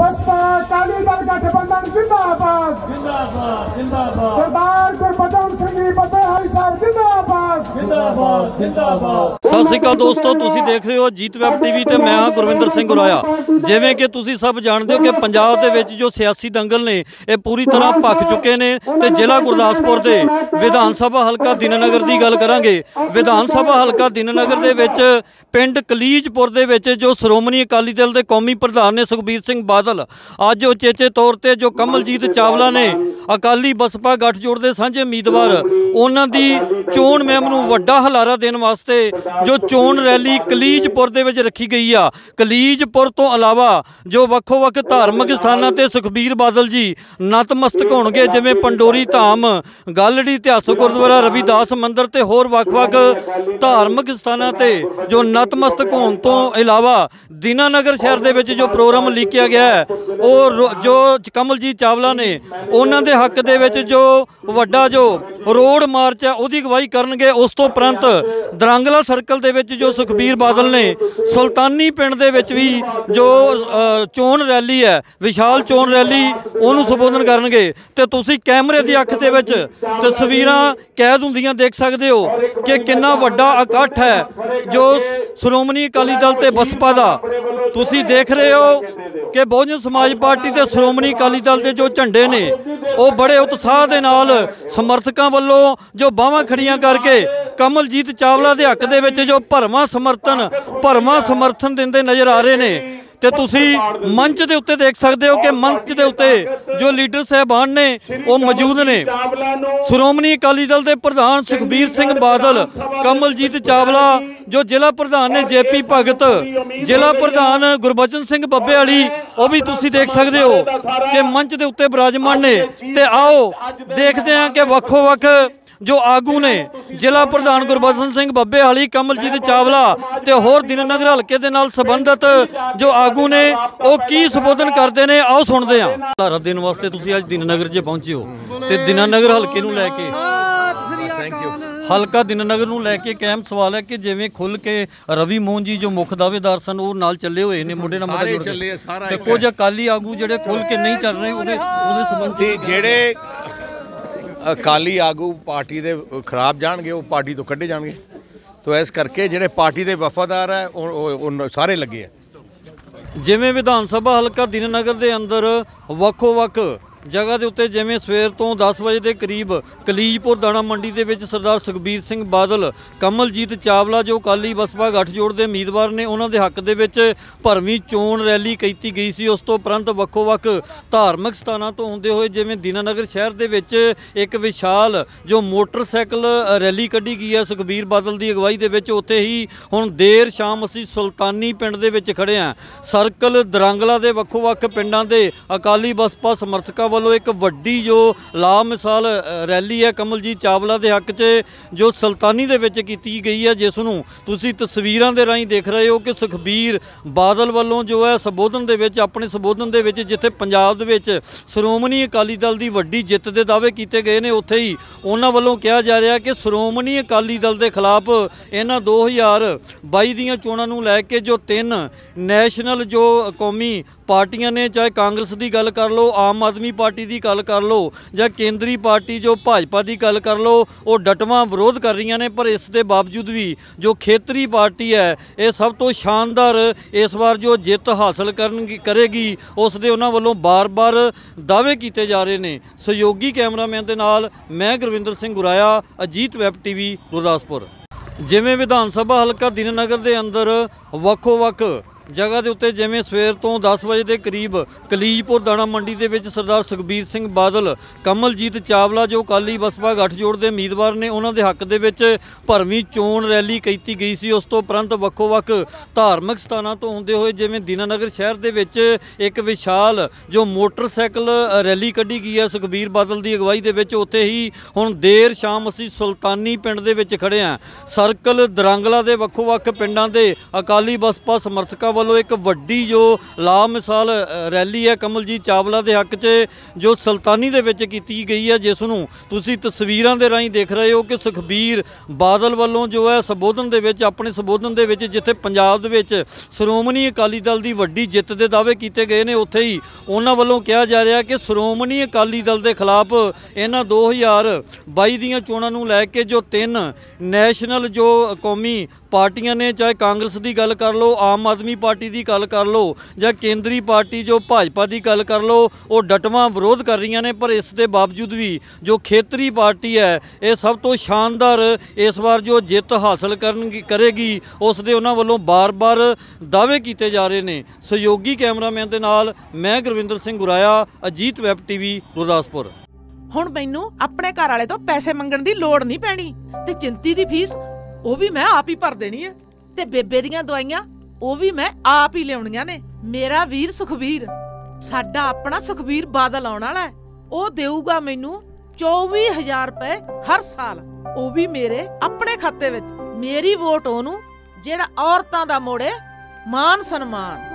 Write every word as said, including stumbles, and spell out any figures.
बसपा अकाली दल गठबंधन जिंदाबाद जिंदाबाद जिंदाबाद सरदार गुरबचन सिंह जी बब्बेहाली साहब जिंदाबाद जिंदाबाद जिंदाबाद। सत श्री अकाल दोस्तों, तुसी देख रहे हो जीत वैब टीवी ते मैं हाँ गुरविंदर सिंह गुराया। जिवें कि तुसी सब जानते हो कि पंजाब दे विच जो सियासी दंगल ने ये पूरी तरह भख चुके ने ते जिला गुरदासपुर दे विधान सभा हलका दीनानगर की गल करांगे। विधान सभा हलका दीनानगर दे विच पिंड कलीजपुर दे विच जो श्रोमणी अकाली दल के कौमी प्रधान ने सुखबीर सिंह बादल अज उचेचे तौर पर जो कमलजीत चावला ने अकाली बसपा गठजोड़ के सांझे उम्मीदवार उन्हां दी चोण मुहिम नूं वड्डा हलारा देने वास्ते जो चोण रैली कलीजपुर दे विच रखी गई आ। कलीजपुर तो अलावा जो वक्खो वक्ख धार्मिक स्थानां ते सुखबीर बादल जी नतमस्तक होणगे, जिवें पंडोरी धाम, गालड़ी इतिहासक गुरुद्वारा रविदास मंदिर ते होर वक्ख-वक्ख धार्मिक स्थानां ते जो नतमस्तक होण तो इलावा दीनानगर शहर दे विच जो प्रोग्राम लिखिया गया है वो जो कमलजीत चावला ने उन्हां दे हक दे विच जो वड्डा जो रोड मार्च है उसकी अगवाई करनगे। उस तो उपरंत दरांगला सर्कल दे विच जो सुखबीर बादल ने सुल्तानी पिंड दे विच भी जो चोण रैली है विशाल चोण रैली उन्होंने संबोधन करनगे। ते तुसी कैमरे की अख दे विच तस्वीरां कैद हुंदियां देख सकते हो कि कितना वड्डा इकट्ठ है जो श्रोमणी अकाली दल ते बसपा दा। तुसी देख रहे हो कि बहुजन समाज पार्टी ते श्रोमणी अकाली दल के जो झंडे ने वो बड़े उत्साह के नाल समर्थकों वालों जो बाहां खड़ियां करके कमलजीत चावला के हक दे विच जो भरवां समर्थन भरवां समर्थन दिंदे नज़र आ रहे ने। ते तुसी मंच के उत्ते देख सकते हो कि मंच के उत्ते जो लीडर साहबान ने वो मौजूद ने। श्रोमणी अकाली दल के प्रधान सुखबीर सिंह बादल, कमलजीत चावला जो जिला प्रधान ने जे पी भगत, जिला प्रधान गुरबचन सिंह बब्बेहाली वो भी तुसी देख सकते हो कि मंच के उत्ते विराजमान ने। ते आओ देखते हैं कि वक्खो वक्ख जो आगू ने जिला प्रधान गुरबचन सिंह बब्बेहाली, कमलजीत चावला ते होर दीनानगर हल्के दे नाल संबंधित जो आगू ने वो की संबोधन करते हैं, आओ सुनते हैं। हलारा देने वास्ते तुसी अज दीनानगर च पहुंचे हो ते दीनानगर हल्के नूं लैके हल्का दीनानगर नूं लैके कायम सवाल है कि जिवें खुल के रवि मोहन जी जो मुख दावेदार सन वो नाल चले हुए ने मुंडे नाल मुंडा जुड़ के ते कुछ अकाली आगू जिहड़े खुल के नहीं चल रहे उहदे उहदे संबंध जिहड़े अकाली आगू पार्टी दे खराब जाणगे वो पार्टी तो कढ़े जाणगे। तो इस करके जिहड़े पार्टी दे वफादार है वो सारे लगे है। जिवें विधान सभा हल्का दीनानगर दे अंदर वक्खो वक्ख जगह के उत्ते जिवें सवेर तो दस बजे के करीब कलीजपुर दाणा मंडी के विच सरदार सुखबीर सिंह बादल, कमलजीत चावला जो अकाली बसपा गठजोड़ के उम्मीदवार ने उन्हां दे हक दे विच भरवीं चोण रैली कीती गई सी। उस तो उपरंत वक्खो वक्ख धार्मिक स्थानां तो होंदे होए जिवें दीनानगर शहर दे विच एक विशाल जो मोटरसाइकिल रैली कढ़ी गई है सुखबीर बादल की अगवाई दे विच। उत्थे ही हुण देर शाम असीं सुल्तानी पिंड दे विच खड़े हां। सर्कल दरांगला दे वक्खो वक्ख पिंडां दे अकाली बसपा समर्थकां वालों एक वड्डी जो लामिसाल रैली है कमलजीत चावला के हक च जो सुल्तानी दे विच कीती गई है, जिसनूं तुसीं तस्वीरां दे राहीं देख रहे हो कि सुखबीर बादल वालों जो है संबोधन दे विच अपने संबोधन दे विच जिथे पंजाब दे विच श्रोमणी अकाली दल की वड्डी जित के दावे किए गए हैं उत्थे ही उन्हां वालों कहा जा रहा कि श्रोमणी अकाली दल के खिलाफ इन्हां दो हज़ार बाई दीआं चोणां नूं लैके जो तीन नैशनल जो कौमी पार्टियां ने, चाहे कांग्रेस की गल कर लो, आम आदमी पार्टी की गल कर लो या केंद्रीय पार्टी जो भाजपा की गल कर लो, वो डटवां विरोध कर रही ने। पर इस दे बावजूद भी जो खेतरी पार्टी है ये सब तो शानदार इस बार जो जित हासिल करन करेगी उस दे उन्हां वल्लों बार बार दावे किए जा रहे हैं। सहयोगी कैमरामैन के नाल मैं गुरविंदर सिंह गुराया, अजीत वैब टीवी गुरदासपुर। जिवें विधान सभा हल्का दीनानगर के अंदर वक्खो वक्ख जगह के उत्ते जिवें सवेर तो दस बजे के करीब कलीजपुर दाणा मंडी के विच सरदार सुखबीर सिंह बादल, कमलजीत चावला जो अकाली बसपा गठजोड़ के उम्मीदवार ने उन्हां दे हक दे विच भरवीं चोण रैली कीती गई सी। उस तो उपरंत वक्खो वक्ख धार्मिक स्थानां तो होंदे होए जिवें दीनानगर शहर दे विच एक विशाल जो मोटरसाइकिल रैली कढ़ी गई है सुखबीर बादल की अगवाई दे विच। उत्थे ही हुण देर शाम असीं सुल्तानी पिंड दे विच खड़े हां। सर्कल दरांगला दे वक्खो वक्ख पिंडां दे अकाली बसपा समर्थकां ਵੱਲੋਂ ਇੱਕ ਵੱਡੀ ਜੋ ਲਾ ਮਿਸਾਲ ਰੈਲੀ ਹੈ ਕਮਲਜੀਤ ਚਾਵਲਾ ਦੇ ਹੱਕ 'ਚ ਜੋ ਸੁਲਤਾਨੀ ਦੇ ਵਿੱਚ ਕੀਤੀ ਗਈ ਹੈ, ਜਿਸ ਨੂੰ ਤੁਸੀਂ ਤਸਵੀਰਾਂ ਦੇ ਰਾਹੀਂ ਦੇਖ ਰਹੇ ਹੋ ਕਿ ਸੁਖਬੀਰ ਬਾਦਲ ਵੱਲੋਂ ਜੋ ਹੈ ਸੰਬੋਧਨ ਦੇ ਵਿੱਚ ਆਪਣੇ ਸੰਬੋਧਨ ਦੇ ਵਿੱਚ ਜਿੱਥੇ ਪੰਜਾਬ ਦੇ ਵਿੱਚ ਸ਼੍ਰੋਮਣੀ ਅਕਾਲੀ ਦਲ ਦੀ ਵੱਡੀ ਜਿੱਤ ਦੇ ਦਾਅਵੇ ਕੀਤੇ ਗਏ ਨੇ, ਉੱਥੇ ਹੀ ਉਹਨਾਂ ਵੱਲੋਂ ਕਿਹਾ ਜਾ ਰਿਹਾ ਕਿ ਸ਼੍ਰੋਮਣੀ ਅਕਾਲੀ ਦਲ ਦੇ ਖਿਲਾਫ ਇਹਨਾਂ ਦੋ ਹਜ਼ਾਰ ਬਾਈ ਦੀਆਂ ਚੋਣਾਂ ਨੂੰ ਲੈ ਕੇ ਜੋ ਤਿੰਨ ਨੈਸ਼ਨਲ ਜੋ ਕੌਮੀ ਪਾਰਟੀਆਂ ਨੇ, ਚਾਹੇ ਕਾਂਗਰਸ ਦੀ ਗੱਲ ਕਰ ਲਓ, ਆਮ ਆਦਮੀ ਪਾਰਟੀ ਦੀ ਗੱਲ ਕਰ ਲਓ ਜਾਂ ਕੇਂਦਰੀ ਪਾਰਟੀ ਜੋ ਭਾਜਪਾ ਦੀ ਗੱਲ ਕਰ ਲਓ, ਉਹ ਡਟਵਾਂ ਵਿਰੋਧ ਕਰ ਰਹੀਆਂ ਨੇ। ਪਰ ਇਸ ਦੇ ਬਾਵਜੂਦ ਵੀ ਜੋ ਖੇਤਰੀ ਪਾਰਟੀ ਹੈ ਇਹ ਸਭ ਤੋਂ ਸ਼ਾਨਦਾਰ ਇਸ ਵਾਰ ਜੋ ਜਿੱਤ ਹਾਸਲ ਕਰਨਗੀ ਕਰੇਗੀ, ਉਸ ਦੇ ਉਹਨਾਂ ਵੱਲੋਂ ਬਾਰ-ਬਾਰ ਦਾਅਵੇ ਕੀਤੇ ਜਾ ਰਹੇ ਨੇ। ਸਹਿਯੋਗੀ ਕੈਮਰਾਮੈਨ ਦੇ ਨਾਲ ਮੈਂ ਗੁਰਵਿੰਦਰ ਸਿੰਘ ਗੁਰਾਇਆ, ਅਜੀਤ ਵੈਬ ਟੀਵੀ ਗੁਰਦਾਸਪੁਰ। ਹੁਣ ਮੈਨੂੰ ਆਪਣੇ ਘਰ ਵਾਲੇ ਤੋਂ ਪੈਸੇ ਮੰਗਣ ਦੀ ਲੋੜ ਨਹੀਂ ਪੈਣੀ ਤੇ ਚਿੰਤੀ ਦੀ ਫੀਸ ਉਹ ਵੀ ਮੈਂ ਆਪ ਹੀ ਭਰ ਦੇਣੀ ਹੈ ਤੇ ਬੇਬੇ ਦੀਆਂ ਦਵਾਈਆਂ ਉਹ ਵੀ ਮੈਂ ਆਪ ਹੀ ਲਿਆਉਣੀਆਂ ਨੇ। ਮੇਰਾ ਵੀਰ ਸੁਖਬੀਰ, ਸਾਡਾ ਆਪਣਾ ਸੁਖਬੀਰ ਬਾਦਲ ਆਉਣ ਵਾਲਾ ਹੈ, ਉਹ ਦੇਊਗਾ ਮੈਨੂੰ ਚੌਵੀ ਹਜ਼ਾਰ ਰੁਪਏ ਹਰ ਸਾਲ, ਉਹ ਵੀ ਮੇਰੇ ਆਪਣੇ ਖਾਤੇ ਵਿੱਚ। ਮੇਰੀ ਵੋਟ ਉਹਨੂੰ ਜਿਹੜਾ ਔਰਤਾਂ ਦਾ ਮੋੜੇ ਮਾਨ ਸਨਮਾਨ।